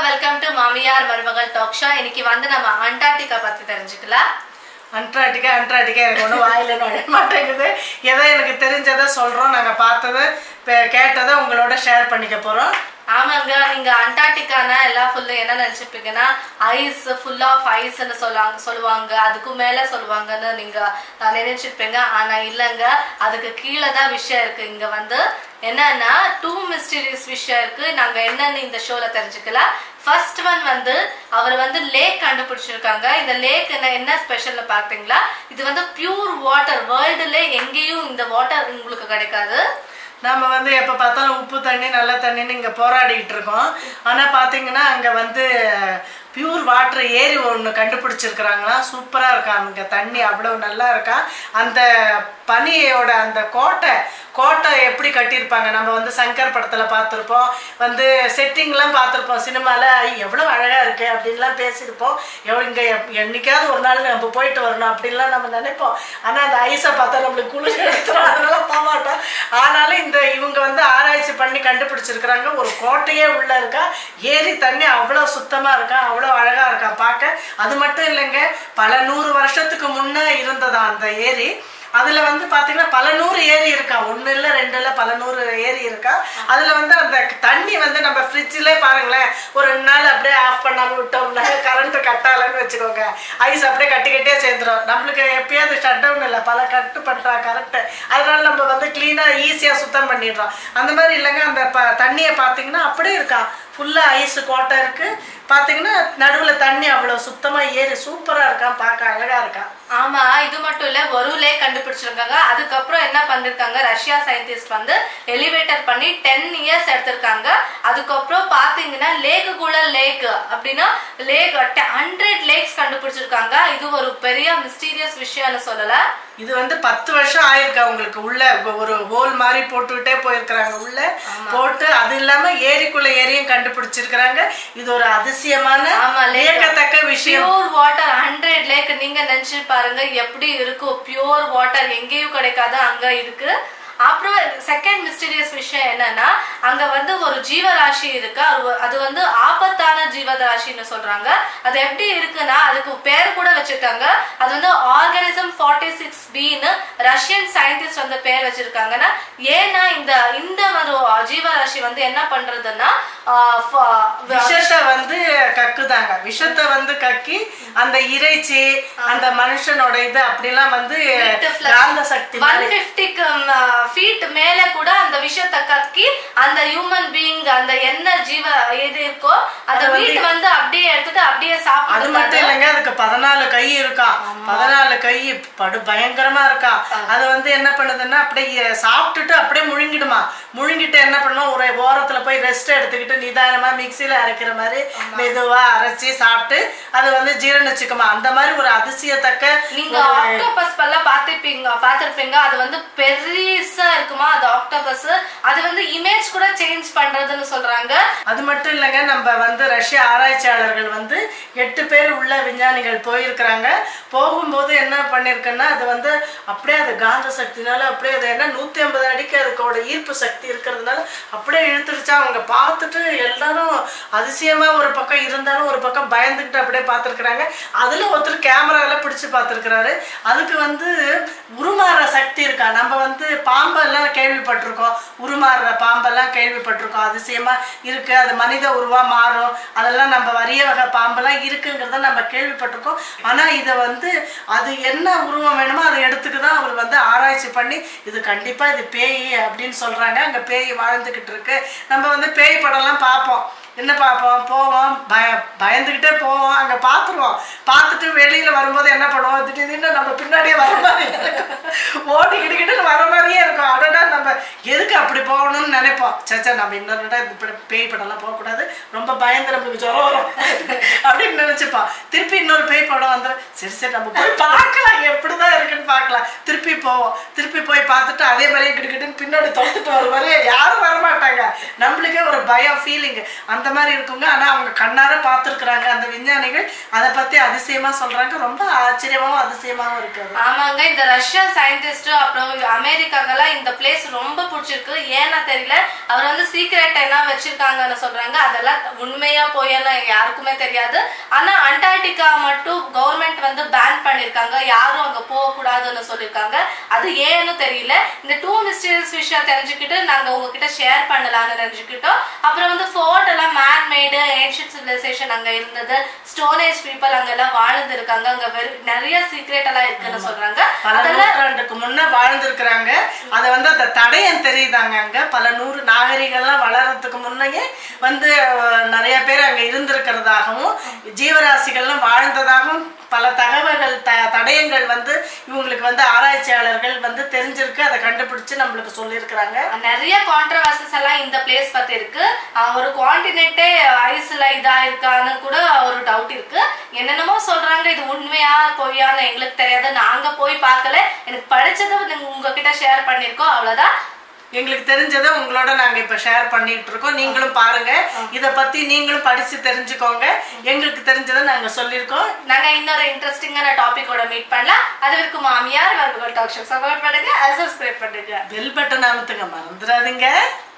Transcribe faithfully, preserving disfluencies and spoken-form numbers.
welcome to Mamiyar Marumagal talk show. இன்னைக்கு வந்து நம்ம Antarctica பத்தி தெரிஞ்சுக்கலாம். Antarctica Antarctica எனக்கு ஒண்ணு வாயில நுழைய மாட்டேங்குது. ஏதோ எனக்கு தெரிஞ்சதை சொல்றோம். நாங்க பார்த்தது கேட்டதை உங்களோட ஷேர் பண்ணிக்க போறோம். ஆமாங்க, நீங்க அண்டார்டிகானா எல்லா ஃபுல்லா என்ன நினைச்சிருப்பீங்கன்னா ஐஸ் ஃபுல் ஆஃப் ஐஸ்ன்னு சொல்லுவாங்க சொல்லுவாங்க அதுக்கு மேல சொல்லுவாங்கன்னு நீங்க நினைச்சிருப்பீங்க. ஆனா இல்லைங்க, அதுக்கு கீழே தான் விஷயம் இருக்கு. இங்க வந்து என்னன்னா டூ மிஸ்டீரியஸ் விஷயம் இருக்கு. நாங்க என்னன்னு இந்த ஷோல தெரிஞ்சுக்கலாம். ஃபர்ஸ்ட் ஒன் வந்து அவர் வந்து லேக் கண்டுபிடிச்சிருக்காங்க. இந்த லேக் என்ன என்ன ஸ்பெஷல்னு பாத்தீங்களா? இது வந்து பியூர் வாட்டர். வேர்ல்டுல எங்கேயும் இந்த வாட்டர் உங்களுக்கு கிடைக்காது. நம்ம வந்து எப்போ பார்த்தாலும் உப்பு தண்ணி நல்ல தண்ணின்னு இங்கே போராடிக்கிட்டு இருக்கோம். ஆனால் பார்த்தீங்கன்னா அங்கே வந்து பியூர் வாட்டர் ஏரி ஒன்று கண்டுபிடிச்சிருக்கிறாங்களா. சூப்பராக இருக்கா அங்கே தண்ணி, அவ்வளோ நல்லா இருக்கா. அந்த பனியோட அந்த கோட்டை கோட்டை எப்படி கட்டியிருப்பாங்க நம்ம வந்து சங்கர் படத்தில் பார்த்துருப்போம், வந்து செட்டிங்லாம் பார்த்துருப்போம் சினிமாவில். எவ்வளோ அழகாக இருக்கு அப்படின்லாம் பேசியிருப்போம். எவ்வளோ இங்கே என்னைக்காவது ஒரு நாள் நம்ம போயிட்டு வரணும் அப்படின்லாம் நம்ம நினைப்போம். ஆனால் அந்த ஐஸை பார்த்தா நம்மளுக்கு குளிர் எடுத்துரும், அதனால போக மாட்டோம். ஆனாலும் இந்த இவங்க வந்து ஆராய்ச்சி பண்ணி கண்டுபிடிச்சிருக்கிறாங்க. ஒரு கோட்டையே உள்ள இருக்கா, ஏரி தண்ணி அவ்வளோ சுத்தமாக இருக்கா, அவ்வளோ அழகா இருக்கா பார்க்க. அது மட்டும் இல்லைங்க, பல நூறு வருஷத்துக்கு முன்னே இருந்ததா அந்த ஏரி. அதுல வந்து பாத்தீங்கன்னா பல நூறு ஏரி இருக்கா, ஒண்ணு இல்ல ரெண்டு இல்ல பல நூறு ஏரி இருக்கா. அதுல வந்து அந்த தண்ணி வந்து நம்ம ஃப்ரிட்ஜ்ல பாருங்களேன், ஒரு ரெண்டு நாள் அப்படியே ஆஃப் பண்ணாம விட்டோம்னா கரண்ட் கட்டாலன்னு வச்சுக்கோங்க, ஐஸ் அப்படியே கட்டிக்கிட்டே சேர்ந்துடும். நம்மளுக்கு எப்பயாவது ஷட் டவுன் இல்லை, பல கட்டு பண்றா கரெக்ட். அதனால நம்ம வந்து கிளீனா ஈஸியா சுத்தம் பண்ணிடுறோம். அந்த மாதிரி இல்லைங்க, அந்த ப தண்ணியை பார்த்தீங்கன்னா அப்படியே இருக்கா, ஃபுல்லா ஐஸ் கோட்டை இருக்கு. பாத்தீங்கன்னா நடுவுல தண்ணி அவ்வளவு சுத்தமா ஏறி சூப்பரா இருக்கா, பார்க்க அழகா இருக்கா. ஆமா, இது மட்டும் இல்ல, ஒரு லேக் கண்டுபிடிச்சிருக்காங்க. அதுக்கப்புறம் என்ன பண்ணிருக்காங்க, ரஷ்யா சயின்டிஸ்ட் வந்து எலிவேட்டர் பண்ணி டென் இயர்ஸ் எடுத்திருக்காங்க. அதுக்கப்புறம் பாத்தீங்கன்னா லேக்குக்குள்ள லேக் அப்படின்னா லேக் ஹண்ட்ரட் லேக்ஸ் கண்டுபிடிச்சிருக்காங்க. இது ஒரு பெரிய மிஸ்டீரியஸ் விஷயம்னு சொல்லல. இது வந்து பத்து வருஷம் ஆயிருக்கா உங்களுக்கு. உள்ள ஒரு ஹோல் மாதிரி போட்டுக்கிட்டே போயிருக்கிறாங்க உள்ள போட்டு. அது இல்லாம ஏரிக்குள்ள ஏரியும் கண்டுபிடிச்சிருக்கிறாங்க. இது ஒரு அதிசயமான லேக்கத்தக்க விஷயம். பியூர் வாட்டர் ஹண்ட்ரட் லேக் நீங்க நினைச்சு பாருங்க எப்படி இருக்கும். பியூர் வாட்டர் எங்கேயும் கிடைக்காது, அங்க இருக்கு. அப்புறம் செகண்ட் மிஸ்டீரியஸ் விஷயம் என்னன்னா, அங்க வந்து ஒரு ஜீவராசி இருக்கு. அது வந்து ஆபத்தான ஜீவராசின்னு சொல்றாங்க. அது எப்படி இருக்குன்னா, அதுக்கு பேர் கூட வச்சிருக்காங்க. அது வந்து ஆர்கானிசம் ஃபார்ட்டி சிக்ஸ் பின்னு ரஷ்யன் சயின்டிஸ்ட் வந்து பேர் வச்சிருக்காங்கன்னா, ஏன்னா இந்த இந்த ஒரு ஜீவராசி வந்து என்ன பண்றதுன்னா விஷத்தை வந்து கக்குதாங்க. விஷத்தை வந்து கக்கி அந்த இறைச்சி அந்த மனுஷனோட இது அப்படிலாம் வந்து காந்த சக்தி ஒன் பிப்டிக்கு ஃபீட் மேல கூட அந்த விஷத்தை கக்கி அந்த ஹியூமன் பீயிங் அந்த என்ன ஜீவ எது இருக்கோ அந்த மீட் வந்து அப்படியே எடுத்துட்டு அப்படியே சாப்பிடுது. அது மட்டும் இல்லைங்க, அதுக்கு பதினாலு கை இருக்கா. பதினாலு கை படு பயங்கரமா இருக்கா. அது வந்து என்ன பண்ணுதுன்னா அப்படியே சாப்பிட்டுட்டு அப்படியே முழுங்கிடுமா. முழுங்கிட்டு என்ன பண்ணும், ஒரு ஓரத்துல போய் ரெஸ்ட் எடுத்துக்கிட்டு நிதானமா மிக்சியில அரைக்கிற மாதிரி மெதுவா அரைச்சி சாப்பிட்டு அது வந்து ஜீரணிச்சுக்குமா. அந்த மாதிரி ஒரு அதிசயத்தக்க. நீங்க ஆக்டோபஸ் எல்லாம் பாத்திருப்பீங்க பாத்திருப்பீங்க அது வந்து பெருசா இருக்குமா அது ஆக்டோபஸ். அது வந்து இமேஜ் கூட சேஞ்ச் பண்றதுன்னு சொல்றாங்க. அது மட்டும் இல்லைங்க, நம்ம வந்து ரஷ்ய ஆராய்ச்சியாளர்கள் வந்து எட்டு பேர் உள்ள விஞ்ஞானிகள் போயிருக்கிறாங்க. போகும்போது என்ன பண்ணிருக்குன்னா, அது வந்து அப்படியே அது காந்த சக்தினால அப்படியே அது என்ன நூத்தி ஐம்பது அடிக்கு அதுக்கோட ஈர்ப்பு சக்தி இருக்கிறதுனால அப்படியே இழுத்துருச்சா. அவங்க பார்த்துட்டு எல்லாரும் அதிசயமா ஒரு பக்கம் இருந்தாலும் ஒரு பக்கம் பயந்துகிட்டு அப்படியே பார்த்துருக்குறாங்க. அதுல ஒருத்தர் கேமரால பிடிச்சு பார்த்துருக்கிறாரு. அதுக்கு வந்து உருமாற சக்தி இருக்கா. நம்ம வந்து பாம்பெல்லாம் கேள்விப்பட்டிருக்கோம், உருமாறுற பாம்பெல்லாம் கேள்விப்பட்டிருக்கோம், அதிசயமா இருக்கு, அது மனித உருவா மாறும், அதெல்லாம் நம்ம வரிய வகை பாம்பெல்லாம் இருக்குங்கிறத நம்ம கேள்விப்பட்டிருக்கோம். ஆனா இதை வந்து அது என்ன உருவம் வேணுமோ அதை எடுத்துக்குதான் அவர் வந்து ஆராய்ச்சி பண்ணி இது கண்டிப்பா இது பேய் அப்படின்னு சொல்றாங்க. அங்க பேய் வாழ்ந்துகிட்டு இருக்கு. நம்ம வந்து பேய் படம்லாம் பார்ப்போம், என்ன பார்ப்போம், போவோம், பய பயந்துக்கிட்டே போவோம், அங்கே பார்த்துருவோம். பார்த்துட்டு வெளியில் வரும்போது என்ன பண்ணுவோம், திடீர்னு நம்ம பின்னாடியே வர மாதிரி ஓடிக்கிட்டுக்கிட்டு வர மாதிரியே இருக்கும். அடடா நம்ம எதுக்கு அப்படி போகணும்னு நினைப்போம். சச்சா நம்ம இன்னொரு இப்படி பேய் படம்லாம் போகக்கூடாது, ரொம்ப பயந்து நம்மளுக்கு ஜுரம் வரும் அப்படின்னு நினச்சிப்போம். திருப்பி இன்னொரு பேய் படம் வந்துடும், சரி சரி நம்ம போய் பார்க்கலாம் எப்படிதான் இருக்குன்னு பார்க்கலாம். திருப்பி போவோம், திருப்பி போய் பார்த்துட்டு அதே மாதிரியே கிட்டுக்கிட்டுன்னு பின்னாடி தொடுத்துட்டு வர மாதிரியே யாரும் வரமாட்டாங்க. நம்மளுக்கே ஒரு பயம் ஃபீலிங். அந்த மாதிரி இருக்குங்க. ஆனா அவங்க கண்ணார பார்த்துருக்குறாங்க அந்த விஞ்ஞானிகள். அதை பத்தி அதிசயமா சொல்றாங்க. ரொம்ப ஆச்சரியமாவும் அதிசயமாவும் இருக்கு. ஆமாங்க, இந்த ரஷ்யா சயின்டிஸ்ட் அப்புறம் அமெரிக்காக்கெல்லாம் இந்த பிளேஸ் ரொம்ப பிடிச்சிருக்கு. ஏன்னா தெரியல, அவர் வந்து சீக்ரெட் என்ன வச்சிருக்காங்கன்னு சொல்றாங்க. அதெல்லாம் உண்மையா போயெல்லாம் யாருக்குமே தெரியாது. ஆனா அண்டார்டிகா மட்டும் கவர்மெண்ட் வந்து பேன் பண்ணிருக்காங்க, யாரும் அங்க போக கூடாதுன்னு சொல்லிருக்காங்க. அது ஏன்னு தெரியல. இந்த டூ மிஸ்டீரியஸ் விஷயம் தெரிஞ்சுக்கிட்டு நாங்க உங்ககிட்ட ஷேர் பண்ணலாம்னு நினைச்சுக்கிட்டோம். அப்புறம் வந்து ஃபோர்ட் எல்லாம் மேன் மேடு ஏன்ஷியன்ட் சிவிலைசேஷன் அங்க இருந்தது, ஸ்டோன் ஏஜ் பீப்புள் அங்க எல்லாம் வாழ்ந்து இருக்காங்க, அங்க நிறைய சீக்ரெட் எல்லாம் இருக்குன்னு சொல்றாங்க. நூற்றாண்டுக்கு முன்ன வாழ்ந்திருக்கிறாங்க. அத வந்து அந்த தடயம் தெரியுதாங்க. அங்க பல நூறு நாகரிகம்லாம் வளர்றதுக்கு முன்னையே வந்து நிறைய பேர் அங்க இருந்திருக்கிறதாகவும் ஜீவராசிகள்லாம் வாழ்ந்ததாகவும் பல தகவல்கள் த தடயங்கள் வந்து இவங்களுக்கு வந்து ஆராய்ச்சியாளர்கள் வந்து தெரிஞ்சிருக்கு. அதை கண்டுபிடிச்சு நம்மளுக்கு சொல்லியிருக்கிறாங்க. நிறைய கான்ட்ரவர்சஸ் எல்லாம் இந்த பிளேஸ் பத்தி இருக்கு. ஒரு கான்டினென்ட்டே ஐஸ்ல இதா இருக்கான்னு கூட ஒரு டவுட் இருக்கு. என்னென்னமோ சொல்றாங்க. இது உண்மையா பொய்யான்னு எங்களுக்கு தெரியாது. நாங்க போய் பார்க்கல. எனக்கு படிச்சதை உங்ககிட்ட ஷேர் பண்ணிருக்கோம், அவ்வளவுதான். எங்களுக்கு தெரிஞ்சதை உங்களோட நாங்க இப்ப ஷேர் பண்ணிட்டு இருக்கோம். நீங்களும் பாருங்க, இத பத்தி நீங்களும் படிச்சு தெரிஞ்சுக்கோங்க. எங்களுக்கு தெரிஞ்சதை நாங்க சொல்லியிருக்கோம். நாங்க இன்னொரு இன்ட்ரெஸ்டிங்கான டாபிக்கோட மீட் பண்ணலாம். அது வரைக்கும் மாமியார் மருமகள் டாக் ஷோ சப்போர்ட் பண்ணுங்க, சப்ஸ்கிரைப் பண்ணுங்க, பெல் பட்டன் அமுத்துங்க, மறந்துடாதீங்க.